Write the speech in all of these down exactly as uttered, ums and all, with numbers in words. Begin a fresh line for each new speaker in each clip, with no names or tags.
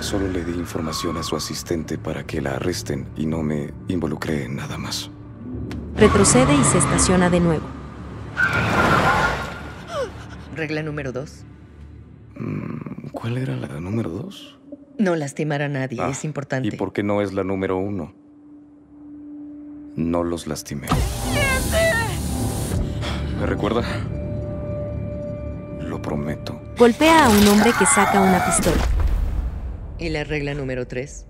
Solo le di información a su asistente para que la arresten y no me involucré en nada más.
Retrocede y se estaciona de nuevo.
Regla número dos.
¿Cuál era la número dos?
No lastimar a nadie,
Ah,
es importante.
¿y por qué no es la número uno? No los lastimé. ¿Me recuerda? Lo prometo.
Golpea a un hombre que saca una pistola.
¿Y la regla número tres?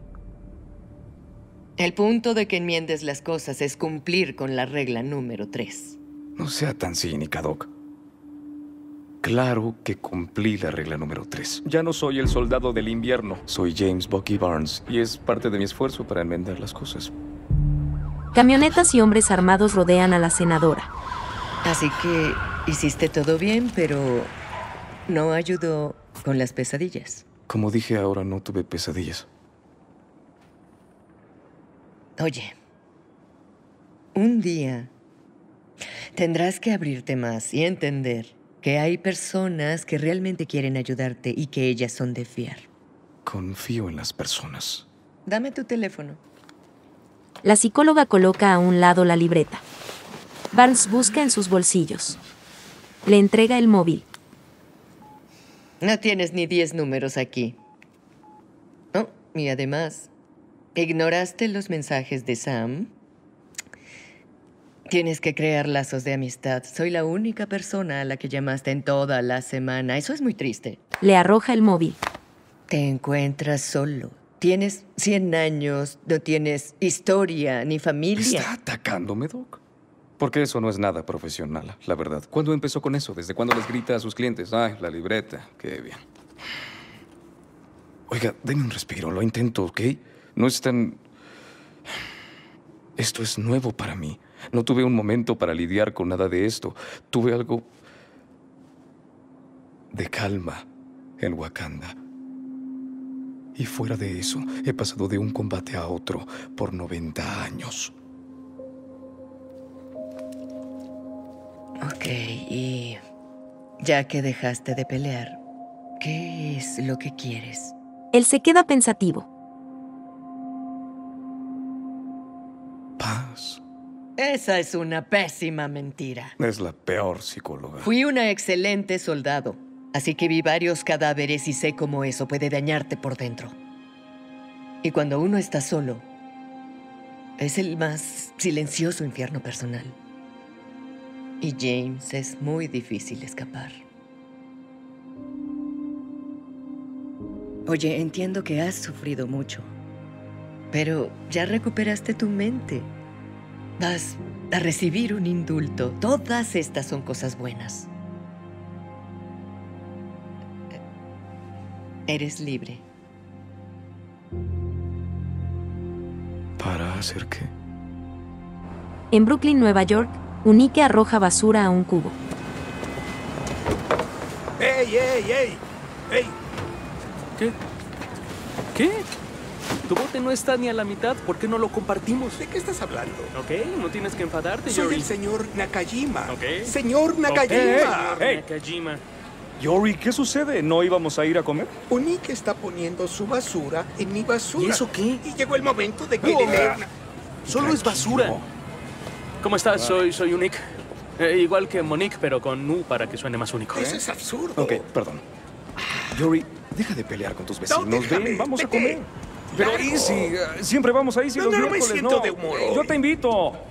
El punto de que enmiendes las cosas es cumplir con la regla número tres.
No sea tan cínica, Doc. Claro que cumplí la regla número tres. Ya no soy el soldado del invierno. Soy James Bucky Barnes y es parte de mi esfuerzo para enmendar las cosas.
Camionetas y hombres armados rodean a la senadora.
Así que hiciste todo bien, pero no ayudó con las pesadillas.
Como dije, ahora no tuve pesadillas.
Oye, un día tendrás que abrirte más y entender que hay personas que realmente quieren ayudarte y que ellas son de fiar.
Confío en las personas.
Dame tu teléfono.
La psicóloga coloca a un lado la libreta. Barnes busca en sus bolsillos. Le entrega el móvil.
No tienes ni diez números aquí. Oh, y además, ¿ignoraste los mensajes de Sam? Tienes que crear lazos de amistad. Soy la única persona a la que llamaste en toda la semana. Eso es muy triste.
Le arroja el móvil.
Te encuentras solo. Tienes cien años, no tienes historia ni familia.
¿Está atacándome, Doc? Porque eso no es nada profesional, la verdad. ¿Cuándo empezó con eso? ¿Desde cuándo les grita a sus clientes? Ay, la libreta. Qué bien. Oiga, deme un respiro. Lo intento, ¿ok? No es tan... Esto es nuevo para mí. No tuve un momento para lidiar con nada de esto. Tuve algo de calma en Wakanda. Y fuera de eso, he pasado de un combate a otro por noventa años.
Ok, y ya que dejaste de pelear, ¿qué es lo que quieres?
Él se queda pensativo.
Paz.
Esa es una pésima mentira.
Es la peor psicóloga.
Fui una excelente soldado, así que vi varios cadáveres y sé cómo eso puede dañarte por dentro. Y cuando uno está solo, es el más silencioso infierno personal. Y James, es muy difícil escapar. Oye, entiendo que has sufrido mucho, pero ya recuperaste tu mente. Vas a recibir un indulto. Todas estas son cosas buenas. Eres libre.
¿Para hacer qué?
En Brooklyn, Nueva York, Unique arroja basura a un cubo.
¡Ey, ey, ey! ¡Ey!
¿Qué? ¿Qué? Tu bote no está ni a la mitad. ¿Por qué no lo compartimos?
¿De qué estás hablando?
Ok, no tienes que enfadarte,
Soy
Yori.
el señor Nakajima.
Ok.
¡Señor Nakajima!
Señor
Hey.
Nakajima.
Yori, ¿qué sucede? ¿No íbamos a ir a comer?
Unique está poniendo su basura en mi basura.
¿Y eso qué?
Y llegó el momento de que
Oh,
le dé
ah.
una...
Solo es basura. ¿Cómo estás? Soy, soy Unique. Eh, igual que Monique, pero con U para que suene más único.
Eso es absurdo.
Ok, perdón. Yori, deja de pelear con tus vecinos.
No, déjame,
Ven, vamos a
vete.
comer.
Pero
Largo.
Easy, eh, siempre vamos a Easy
No,
los
no, no me
miércoles,
siento de humor hoy.
Yo te invito.